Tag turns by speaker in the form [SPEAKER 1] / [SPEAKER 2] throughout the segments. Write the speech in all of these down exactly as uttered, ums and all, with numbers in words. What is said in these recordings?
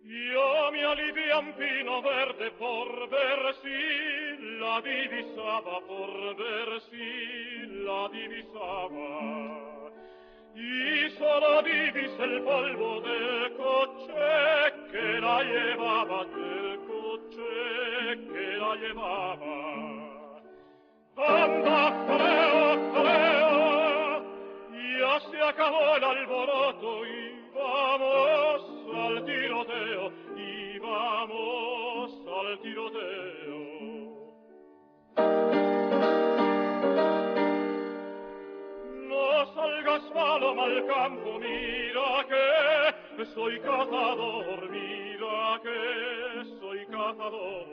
[SPEAKER 1] Io mi alivian pino verde por ver si la divisaba, por ver si la divisaba. Y solo divise el polvo del coche que la llevaba, del coche que la llevaba. Anda, jaleo, jaleo, ya se acabó el alboroto y vamos al tiroteo, y vamos al tiroteo. No salgas malo al campo, mira que soy cazador, mira que soy cazador.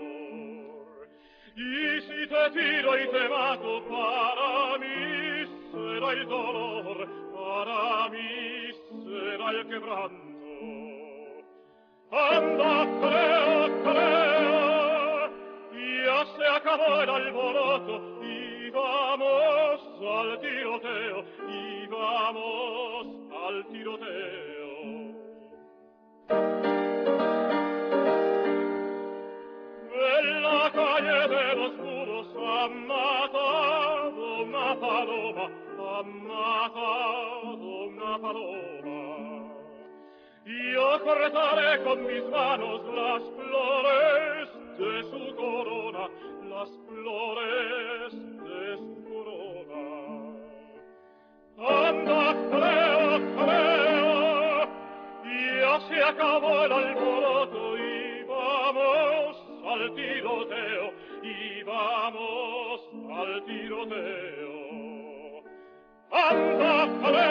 [SPEAKER 1] Y si te tiro y te mato, para mí será el dolor, para mí será el quebranto. Anda, creo, creo, ya se acabó el alboroto y vamos al tiroteo, y vamos al tiroteo. En la calle de los muros han matado una paloma, han matado una paloma. Yo cortaré con mis manos las flores de su corona, las flores de su corona. Anda, creo, creo, ya se acabó el alboroto y vamos al tiroteo, y vamos al tiroteo. Anda, creo.